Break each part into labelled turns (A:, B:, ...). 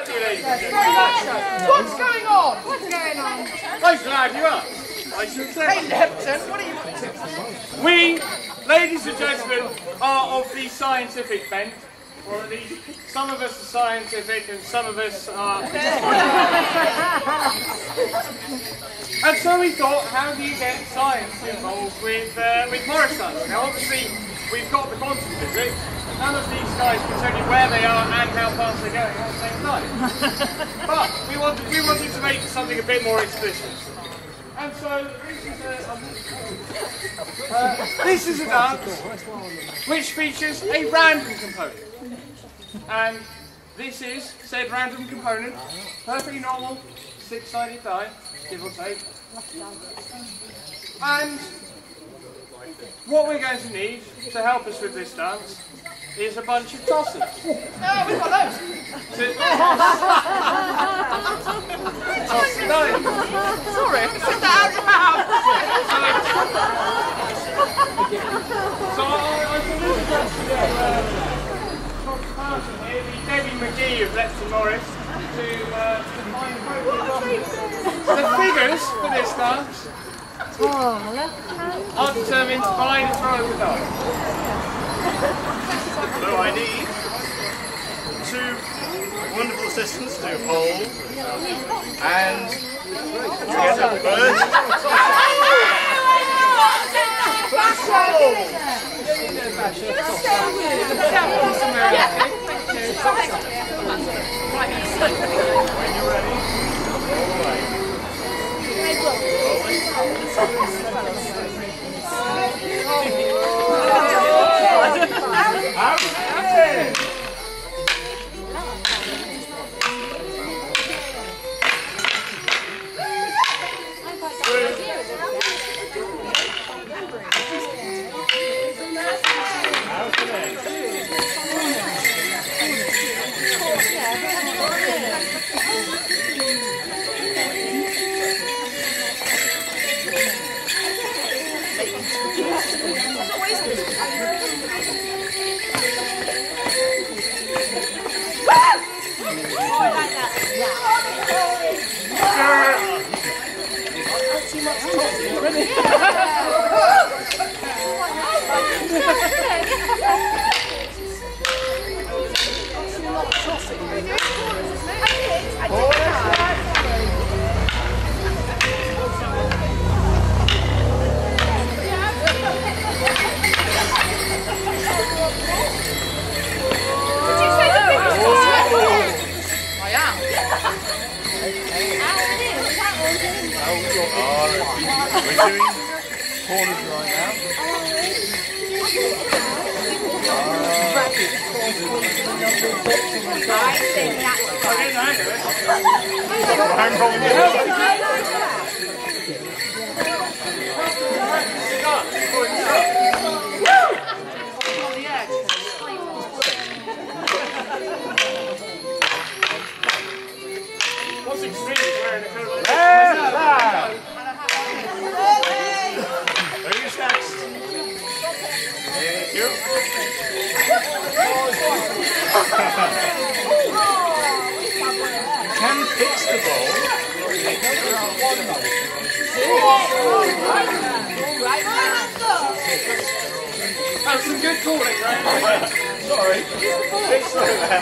A: to you, ladies and
B: Very much so. What's going on?
C: What's going on?
A: I'm glad you're up. I should say.
B: Hey, Lepton, what are you up to?
A: We, ladies and gentlemen, are of the scientific bent. Or at least some of us are scientific and some of us are... And so we thought, how do you get science involved with Morris Sons? Now obviously, we've got the quantum physics. None of these guys can tell you where they are and how fast they're going at the same time. But we wanted to make something a bit more explicit. And so this is a dance which features a random component. And this is said random component, perfectly normal, 6-sided die, give or take. And what we're going to need to help us with this dance is a bunch of tossers.
B: Oh, we've got those.
A: To toss the die.
B: Sorry, I said that out loud.
A: So I can do the Debbie McGee of Lepton Morris to find the figures for this dance are determined by the throw of the die.
D: So I need 2 wonderful assistants to hold and together first. When you're ready, all right. We're doing corners right now.
A: What's extreme is wearing a coat of
D: Who's next? Thank you. You can fix the ball.
A: That's some good calling, right?
D: Sorry. Fix that.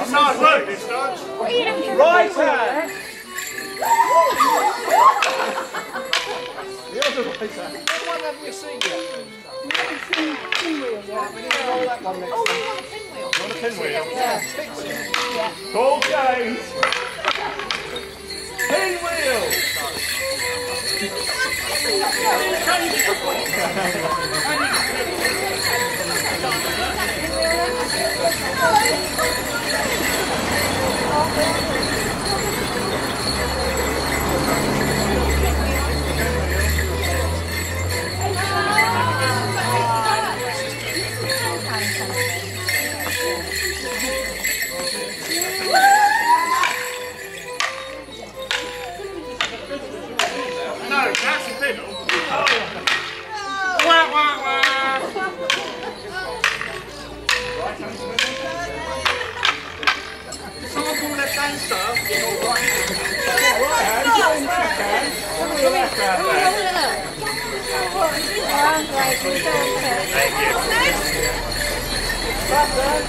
A: Nice work this time.
D: Right hand. The other right hand.
B: What one have we seen yet?
C: We haven't seen pinwheel yet.
B: We need to roll that one next
C: Oh,
B: time.
C: you want a pinwheel?
D: Want a pinwheel?
B: Yeah, fix it.
D: Call James. Pinwheel.
A: No, that's a fiddle. Wah, wah, wah. Someone call that dancer.
D: Right hand. Left hand. Come with the left hand then.
A: Thank you.
D: Left hand.